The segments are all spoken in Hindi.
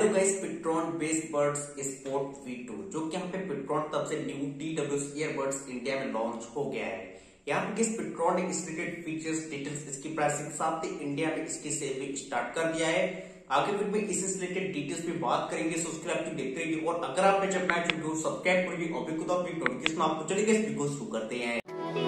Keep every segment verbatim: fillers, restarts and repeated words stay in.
Hello guys, pTron bass buds sport V two जो कि यहाँ पे पिट्रॉन तब से new T W S earbuds India में लॉन्च हो गया है। यहाँ पे किस पिट्रॉन ने इसके रिलेटेड फीचर्स, डिटेल्स, इसकी प्राइसिंग साथ ही इंडिया में इसकी सेल भी स्टार्ट कर दिया है। आगे वीडियो में इस रिलेटेड डिटेल्स में बात करेंगे, सो उसके लिए आप देखते रहिए। और अगर आपने जब मैच वीडियो सब्सक्राइब करिए और भी खुद अपनी नोटिफिकेशन आपको चलेगा, इस वीडियो शुरू करते हैं।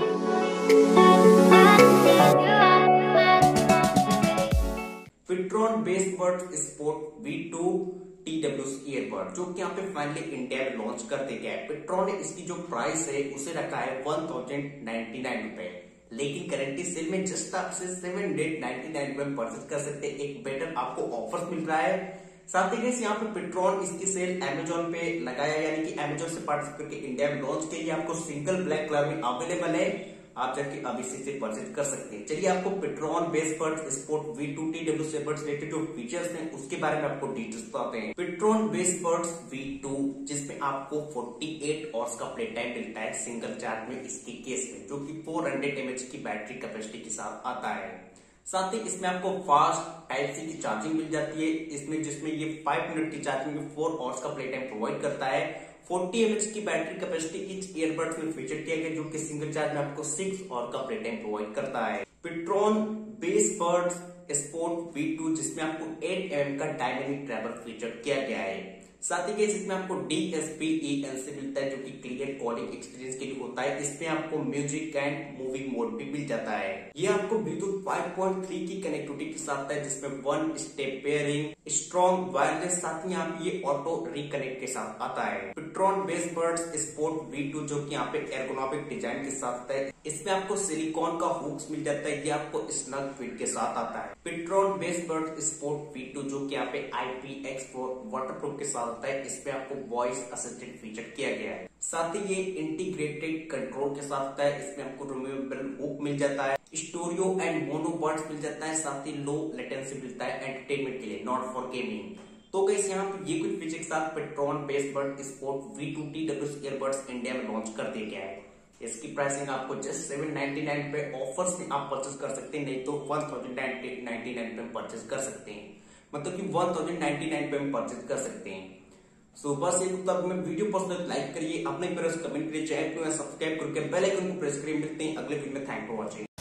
पिट्रॉन bass buds sport V two T W S earbud जो कि यहाँ पे फाइनली इंडिया में लॉन्च कर दिया गया है। पिट्रॉन ने इसकी जो प्राइस है उसे रखा है वन थाउजेंड नाइन्टी नाइन रुपए, लेकिन करेंटली सेल में जस्ट आप से सेवन हंड्रेड नाइन्टी नाइन रुपए में परचेज कर सकते हैं। एक बेटर आपको ऑफर मिल रहा है। साथ ही गाइस यहाँ पे पिट्रॉन इसकी सेल अमेजोन पे लगाया, यानी कि अमेजोन से पार्टिसिपेट करके इंडिया में लॉन्च के लिए आपको सिंगल ब्लैक कलर में अवेलेबल है। आप जाके अभी से परचेज कर सकते हैं। चलिए आपको pTron bass buds sport V two T W S buds related जो फीचर्स हैं उसके बारे में आपको डिटेल्स बताते हैं। पिट्रॉन बेस बड्स वी टू जिसमें आपको अड़तालीस आवर्स का प्ले टाइम मिलता है सिंगल चार्ज में इसके केस में, जो कि फोर हंड्रेड एमएच की बैटरी कैपेसिटी के साथ आता है। साथ ही इसमें आपको फास्ट टाइप सी की चार्जिंग मिल जाती है इसमें, जिसमें ये फाइव मिनट की चार्जिंग में फोर आवर्स का प्ले टाइम प्रोवाइड करता है। फोर्टी एमएच की बैटरी कैपेसिटी इच ईयरबड्स में फीचर किया गया, जो कि सिंगल चार्ज में आपको सिक्स आवर का प्ले टाइम प्रोवाइड करता है। PTron bass buds sport V two जिसमें आपको एट एम का डायनेमिक ट्रैवल फीचर किया गया है। साथ ही इसमें आपको D S P E L से मिलता है, जो कि क्लियर कॉलिंग एक्सपीरियंस के लिए होता है। इसमें आपको म्यूजिक एंड मूविंग मोड भी मिल जाता है। ये आपको ब्लूटूथ फाइव पॉइंट थ्री की कनेक्टिविटी के साथ है, जिसमें one step pairing, strong wireless, साथ ही यहाँ ये ऑटो रिकनेक्ट के साथ आता है। PTron bass buds sport V two जो कि यहाँ पे एर्गोनॉमिक डिजाइन के साथ है, इसमें आपको सिलिकॉन का हुक्स मिल जाता है। ये आपको स्नग फिट के साथ आता है। PTron bass buds sport V two जो कि यहाँ पे I P X four waterproof के साथ है, इसमें आपको वॉइस असिस्टेंट फीचर किया गया है। साथ ही ये इंटीग्रेटेड कंट्रोल के साथ है। इसमें आपको रिमूवेबल हुक मिल जाता है, स्टूडियो एंड मोनो बड्स मिल जाता है, साथ ही लो लेटेंसी मिलता है एंटरटेनमेंट के लिए, नॉट फॉर गेमिंग। तो गाइस यहाँ पे ये कुछ फीचर के साथ pTron bass bud sport V two T W S earbuds India में लॉन्च कर दिया गया है। इसकी प्राइसिंग आपको जस्ट सेवन नाइन्टी नाइन पे ऑफर्स में आप परचेज कर सकते हैं, नहीं तो वन थाउजेंड नाइन्टी नाइन पे परचेज कर सकते हैं, मतलब कि वन थाउजेंड नाइन्टी नाइन पे परचेज कर सकते हैं। सो बस एक तक में वीडियो पसंद लाइक करिए, अपने प्रेस कमेंट करिए, चैनल को सब्सक्राइब करके बेल आइकन को प्रेस करिए। मिलते हैं अगले वीडियो में। Thank for watching.